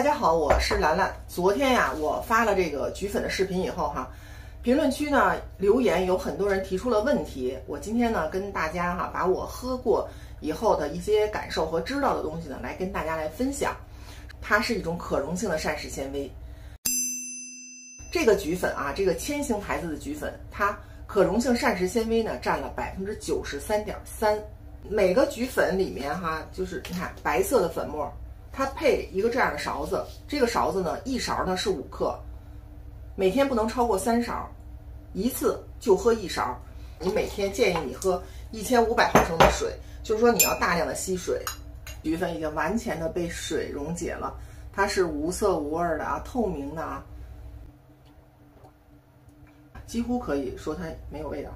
大家好，我是兰兰。昨天呀，我发了这个菊粉的视频以后哈，评论区呢留言有很多人提出了问题。我今天呢跟大家把我喝过以后的一些感受和知道的东西呢来跟大家来分享。它是一种可溶性的膳食纤维。这个菊粉啊，这个千星牌子的菊粉，它可溶性膳食纤维呢占了93.3%。每个菊粉里面就是你看白色的粉末。它配一个这样的勺子，这个勺子呢，一勺呢是5克，每天不能超过3勺，一次就喝1勺。你每天建议你喝1500毫升的水，就是说你要大量的吸水。菊粉已经完全的被水溶解了，它是无色无味的透明的几乎可以说它没有味道，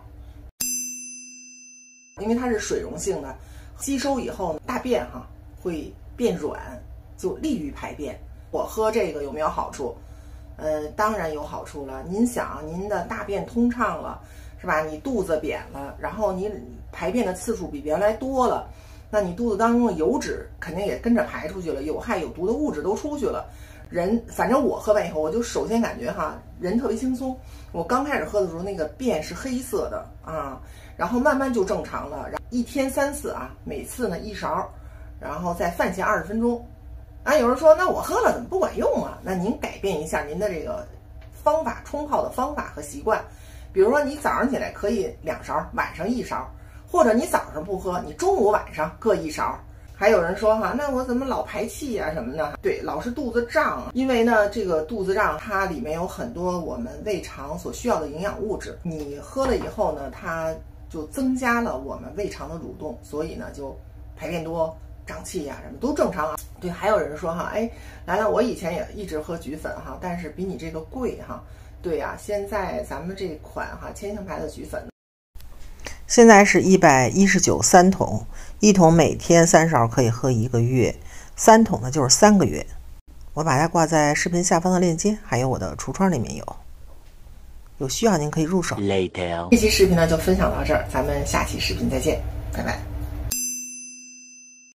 因为它是水溶性的，吸收以后大便会变软，就利于排便。我喝这个有没有好处？当然有好处了。您想，您的大便通畅了，是吧？你肚子扁了，然后你排便的次数比原来多了，那你肚子当中的油脂肯定也跟着排出去了，有害有毒的物质都出去了。反正我喝完以后，我就首先感觉人特别轻松。我刚开始喝的时候，那个便是黑色的然后慢慢就正常了。一天3次每次呢1勺。然后在饭前20分钟，有人说那我喝了怎么不管用啊？那您改变一下您的这个方法，冲泡的方法和习惯。比如说你早上起来可以2勺，晚上1勺，或者你早上不喝，你中午晚上各1勺。还有人说那我怎么老排气什么的？对，老是肚子胀，因为呢这个肚子胀它里面有很多我们胃肠所需要的营养物质，你喝了以后呢，它就增加了我们胃肠的蠕动，所以呢就排便多。胀气什么都正常对，还有人说兰兰，我以前也一直喝菊粉但是比你这个贵对现在咱们这款千星牌的菊粉，现在是119 3桶，1桶每天3勺可以喝1个月，3桶呢就是3个月。我把它挂在视频下方的链接，还有我的橱窗里面有需要您可以入手。这期视频呢就分享到这儿，咱们下期视频再见，拜拜。